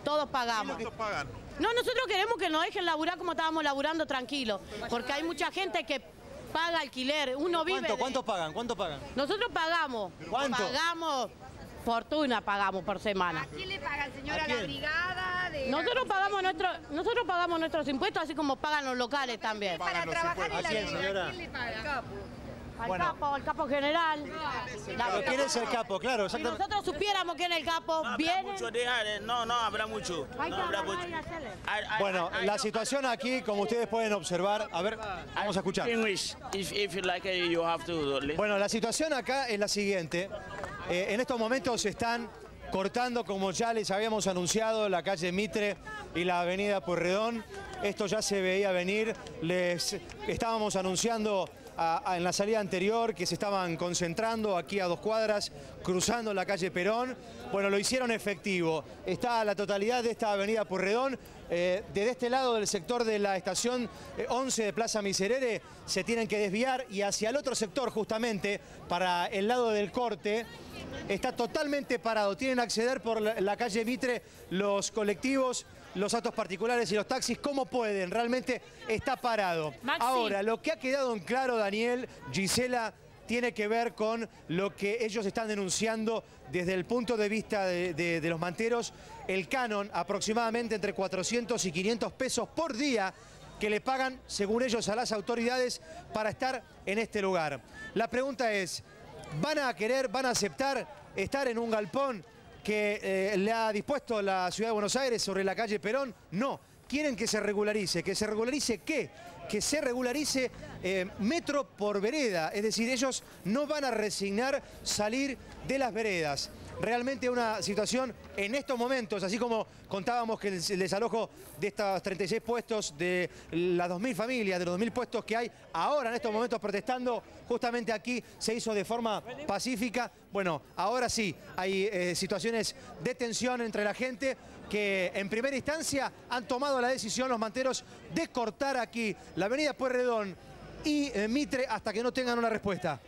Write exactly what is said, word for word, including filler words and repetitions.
todos pagamos. ¿Cuánto pagan? No, nosotros queremos que nos dejen laburar como estábamos laburando tranquilos, porque hay mucha gente que paga alquiler, uno vive ¿Cuánto, de... ¿Cuánto pagan? ¿Cuánto pagan? Nosotros pagamos. ¿Cuánto? Pagamos, fortuna pagamos por semana. ¿A quién le pagan, señora? ¿A la brigada? De Nosotros pagamos, nuestro, nosotros pagamos nuestros impuestos, así como pagan los locales también. Para trabajar en la ¿A quién, brigada, señora? ¿a quién le paga? Al Bueno. capo, al capo general. La- Pero ¿quién es el capo? Claro, Si exactamente. nosotros supiéramos quién es el capo, No habrá viene... mucho, déjale. No, no habrá mucho. Hay No que habrá hablar, mucho. hay que hacerle. I- I- Bueno, I- I la don't- situación aquí, como ustedes pueden observar, a ver, vamos a escuchar. English. If, if you like it, you have to listen. Bueno, la situación acá es la siguiente. Eh, en estos momentos se están cortando, como ya les habíamos anunciado, la calle Mitre y la avenida Pueyrredón. Esto ya se veía venir. Les estábamos anunciando a- a- en la salida anterior que se estaban concentrando aquí a dos cuadras, cruzando la calle Perón. Bueno, lo hicieron efectivo. Está la totalidad de esta avenida Pueyrredón. Eh, desde este lado del sector de la estación eh, once de Plaza Miserere se tienen que desviar y hacia el otro sector, justamente, para el lado del corte, está totalmente parado. Tienen que acceder por la, la calle Mitre los colectivos, los autos particulares y los taxis como pueden. Realmente está parado. Maxi. Ahora, lo que ha quedado en claro, Daniel, Gisela, tiene que ver con lo que ellos están denunciando desde el punto de vista de, de- de los manteros, el canon aproximadamente entre cuatrocientos y quinientos pesos por día que le pagan, según ellos, a las autoridades para estar en este lugar. La pregunta es, ¿van a querer, van a aceptar estar en un galpón que eh, le ha dispuesto la Ciudad de Buenos Aires sobre la calle Perón? No. Quieren que se regularice. ¿Que se regularice qué? Que se regularice eh, metro por vereda. Es decir, ellos no van a resignar salir de las veredas. Realmente una situación en estos momentos, así como contábamos que el, el desalojo de estos treinta y seis puestos, de las dos mil familias, de los dos mil puestos que hay ahora en estos momentos protestando, justamente aquí se hizo de forma pacífica. Bueno, ahora sí, hay eh, situaciones de tensión entre la gente que en primera instancia han tomado la decisión los manteros de cortar aquí la avenida Pueyrredón y eh, Mitre hasta que no tengan una respuesta.